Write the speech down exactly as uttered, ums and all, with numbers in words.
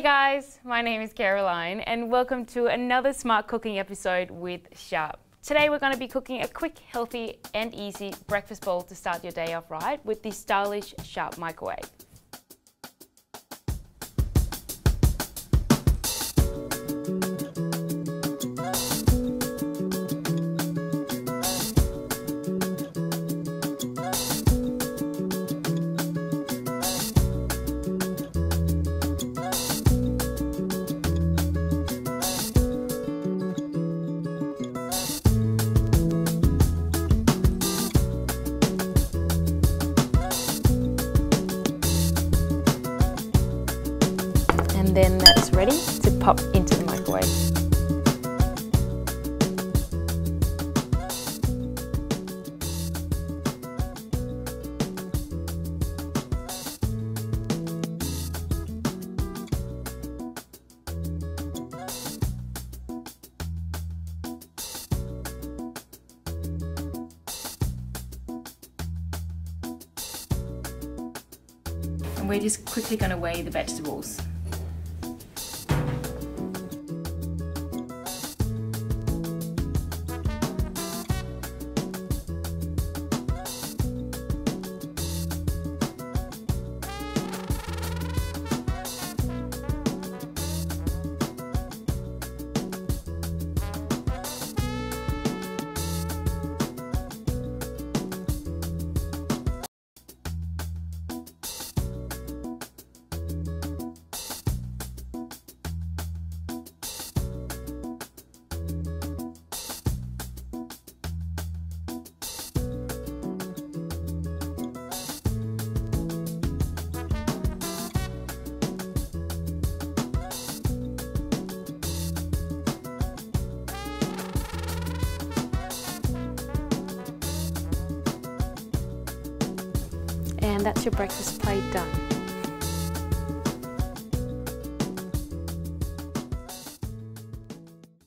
guys, my name is Caroline and welcome to another smart cooking episode with Sharp. Today we're going to be cooking a quick, healthy and easy breakfast bowl to start your day off right with this stylish Sharp microwave. And then that's ready to pop into the microwave. And we're just quickly going to weigh the vegetables. And that's your breakfast plate done.